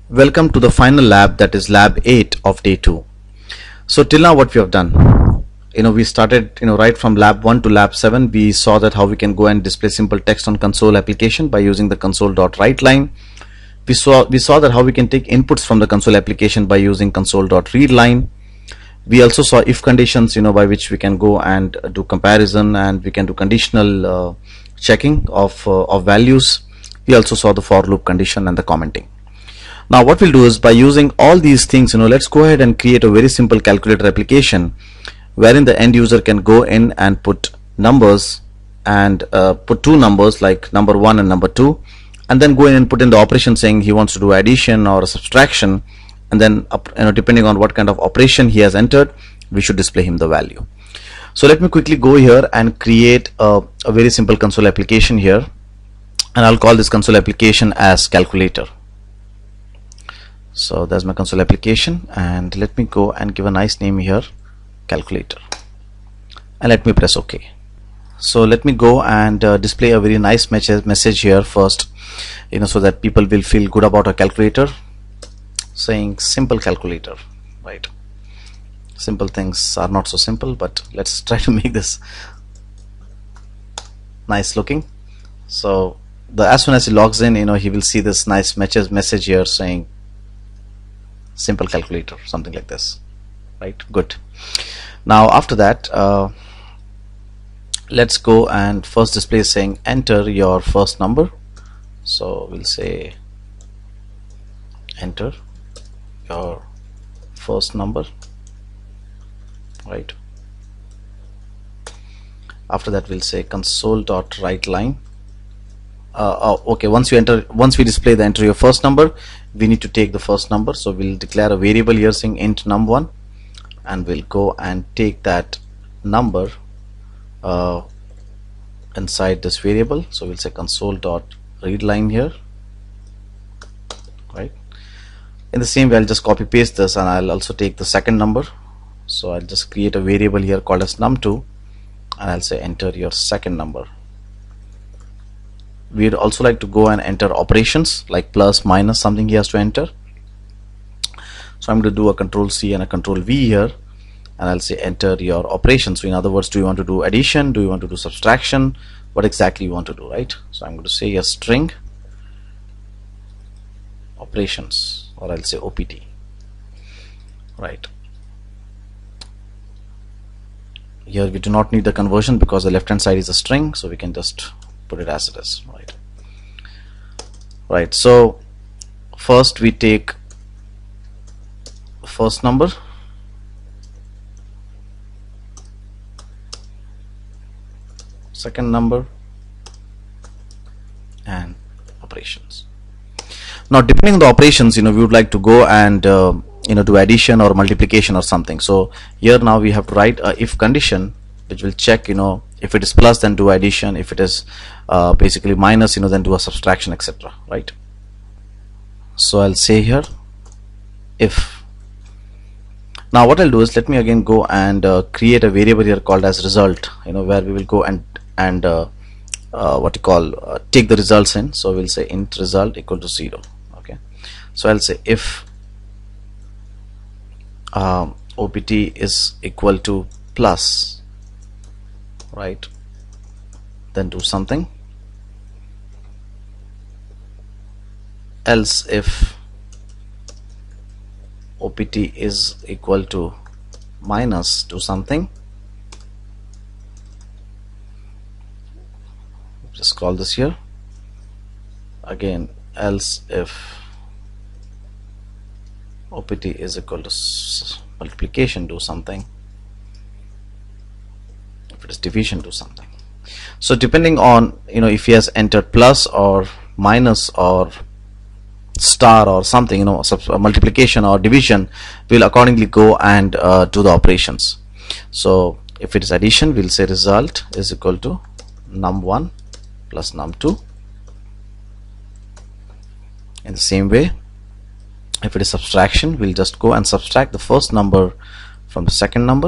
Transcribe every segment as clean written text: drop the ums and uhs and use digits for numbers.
Welcome to the final lab, that is lab 8 of day 2. So till now what we have done, we started, right from lab 1 to lab 7. We saw that how we can go and display simple text on console application by using the console.writeLine. We saw that how we can take inputs from the console application by using console.readLine. We also saw if conditions, by which we can go and do comparison, and we can do conditional checking of values. We also saw the for loop condition and the commenting. Now what we'll do is, by using all these things, let's go ahead and create a very simple calculator application wherein the end user can go in and put numbers and put two numbers like number 1 and number 2, and then go in and put in the operation saying he wants to do addition or a subtraction, and then depending on what kind of operation he has entered, we should display him the value. So let me quickly go here and create a very simple console application here, and I'll call this console application as calculator. So there's my console application, and let me go and give a nice name here, calculator, and let me press OK. So let me go and display a very nice message here first, so that people will feel good about a calculator, saying simple calculator, right? Simple things are not so simple, but let's try to make this nice looking. So as soon as he logs in, he will see this nice message here saying simple calculator, something like this, right? Good. Now after that, let's go and first display saying enter your first number. So we'll say enter your first number, right? After that we'll say console.writeLine. Okay, once we display the enter your first number, we need to take the first number. So we'll declare a variable here saying int num1, and we'll go and take that number inside this variable. So we'll say console.readLine here, right? In the same way, I'll just copy paste this, and I'll also take the second number. So I'll just create a variable here called as num2, and I'll say enter your second number. We'd also like to go and enter operations like plus, minus, something he has to enter. So I'm going to do a control C and a control V here, and I'll say enter your operations. So in other words, do you want to do addition, do you want to do subtraction, what exactly you want to do, right? So I'm going to say a string operations, or I'll say OPT, right? Here we do not need the conversion because the left hand side is a string, so we can just put it as it is, right? So first we take first number, second number, and operations. Now depending on the operations, we would like to go and do addition or multiplication or something. So here now we have to write a if condition which will check, if it is plus, then do addition; if it is basically minus, then do a subtraction, etc., right? So I'll say here if. Now what I'll do is, let me again go and create a variable here called as result, where we will go and take the results in. So we'll say int result equal to 0. Okay, so I'll say if OPT is equal to plus, right, then do something. Else if OPT is equal to minus, do something. Just call this here again. Else if OPT is equal to multiplication, do something. If it is division, do something. So depending on if he has entered plus or minus or star or something, multiplication or division, we'll accordingly go and do the operations. So if it is addition, we'll say result is equal to num1 plus num2. In the same way, if it is subtraction, we'll just go and subtract the first number from the second number.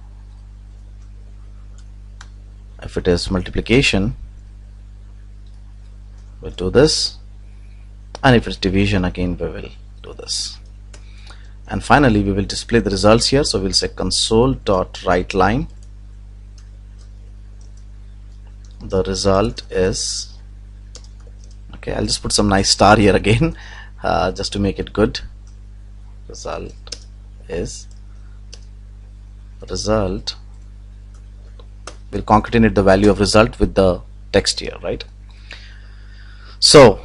If it is multiplication, we'll do this, and if it's division, again we will do this. And finally we will display the results here. So we'll say console.writeLine. The result is, okay, I'll just put some nice star here again just to make it good. Result is, result, we'll concatenate the value of result with the text here, right? So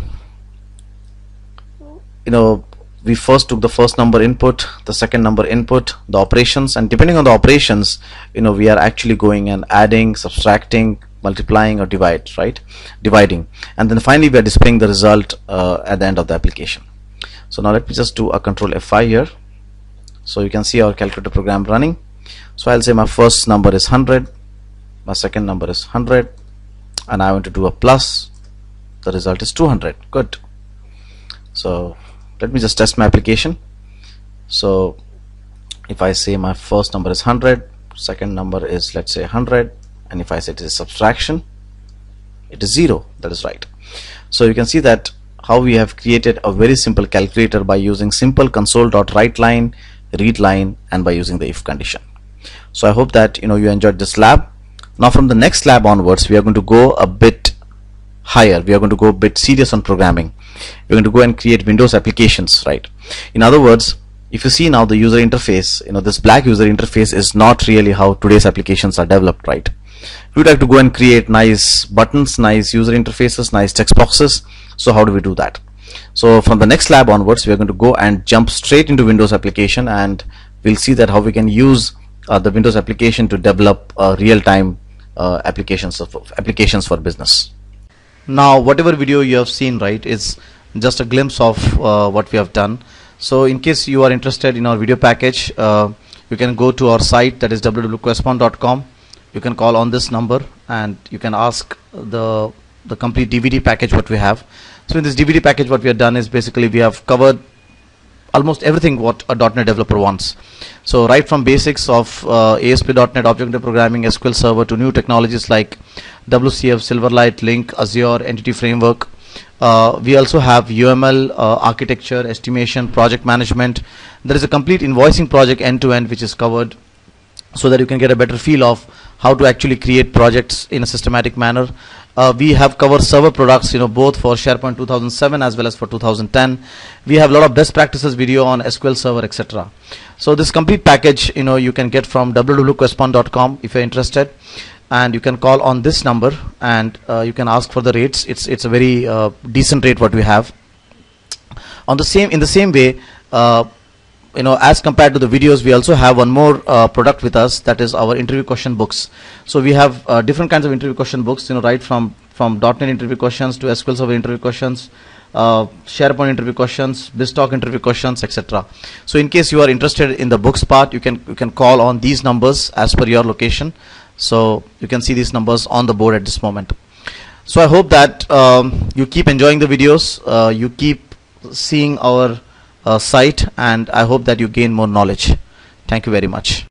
we first took the first number input, the second number input, the operations, and depending on the operations we are actually going and adding, subtracting, multiplying, or dividing, and then finally we are displaying the result at the end of the application. So now let me just do a Control F5 here, so you can see our calculator program running. So I'll say my first number is 100, my second number is 100, and I want to do a plus. The result is 200. Good. So let me just test my application. So if I say my first number is 100, second number is, let's say, 100, and if I say it is subtraction, it is 0. That is right. So you can see that how we have created a very simple calculator by using simple console.writeLine, readLine, and by using the if condition. So I hope that you enjoyed this lab. Now from the next lab onwards, we are going to go a bit higher. We are going to go a bit serious on programming. We're going to go and create Windows applications, right? In other words, if you see now the user interface, this black user interface is not really how today's applications are developed, right? We would like to go and create nice buttons, nice user interfaces, nice text boxes. So how do we do that? So from the next lab onwards, we are going to go and jump straight into Windows application, and we'll see that how we can use the Windows application to develop real-time applications for business. Now whatever video you have seen, right, is just a glimpse of what we have done. So in case you are interested in our video package, you can go to our site, that is www.questpond.com. You can call on this number and you can ask the complete DVD package what we have. So in this DVD package, what we have done is basically we have covered almost everything what a .NET developer wants. So right from basics of ASP.NET, object-oriented programming, SQL Server, to new technologies like WCF, Silverlight, Link, Azure, Entity Framework. We also have UML, architecture, estimation, project management. There is a complete invoicing project end-to-end which is covered, so that you can get a better feel of how to actually create projects in a systematic manner. We have covered server products, both for SharePoint 2007 as well as for 2010. We have a lot of best practices video on SQL Server, etc. So this complete package, you can get from www.questpond.com if you're interested, and you can call on this number and you can ask for the rates. It's a very decent rate what we have. In the same way, as compared to the videos, we also have one more product with us, that is our interview question books. So we have different kinds of interview question books, right from .NET interview questions to SQL Server interview questions, SharePoint interview questions, BizTalk interview questions, etc. So in case you are interested in the books part, you can call on these numbers as per your location. So you can see these numbers on the board at this moment. So I hope that you keep enjoying the videos, you keep seeing our site, and I hope that you gain more knowledge. Thank you very much.